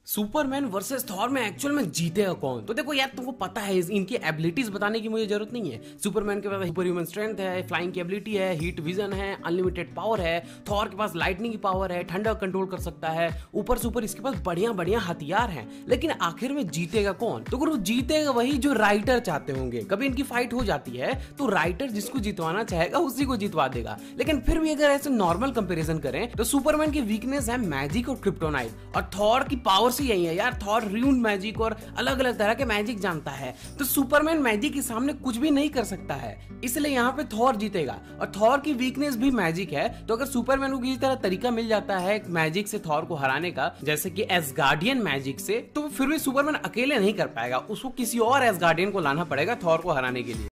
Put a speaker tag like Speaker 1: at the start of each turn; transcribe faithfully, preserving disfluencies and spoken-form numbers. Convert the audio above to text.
Speaker 1: Superman versus Thor में actual में जीतेगा कौन? तो देखो यार, तुमको पता है इनकी एबिलिटीज बताने की मुझे जरूरत नहीं है। सुपरमैन के पास सुपर ह्यूमन स्ट्रेंथ है, फ्लाइंग की एबिलिटी है, हीट विजन है, अनलिमिटेड पावर है। थॉर के पास लाइटनिंग की पावर है, ठंडा कंट्रोल कर सकता है। ऊपर से ऊपर इसके पास बढ़िया बढ़िया हथियार हैं। लेकिन आखिर में जीतेगा कौन? तो गुरु जीतेगा वही जो राइटर चाहते होंगे। कभी इनकी फाइट हो जाती है तो राइटर जिसको जितवाना चाहेगा उसी को जितवा देगा। लेकिन फिर भी अगर ऐसे नॉर्मल कंपेरिजन करें तो सुपरमैन की वीकनेस है मैजिक और क्रिप्टोनाइट, और थॉर की पावर से यही है यार। थॉर र्यून मैजिक और अलग अलग तरह के मैजिक जानता है, तो सुपरमैन मैजिक के सामने कुछ भी नहीं कर सकता है। इसलिए यहाँ पे थॉर जीतेगा। और थॉर की वीकनेस भी मैजिक है, तो अगर सुपरमैन को किसी तरह तरीका मिल जाता है मैजिक से थॉर को हराने का, जैसे कि एसगार्डियन मैजिक से, तो फिर भी सुपरमैन अकेले नहीं कर पाएगा। उसको किसी और एसगार्डियन को लाना पड़ेगा थॉर को हराने के लिए।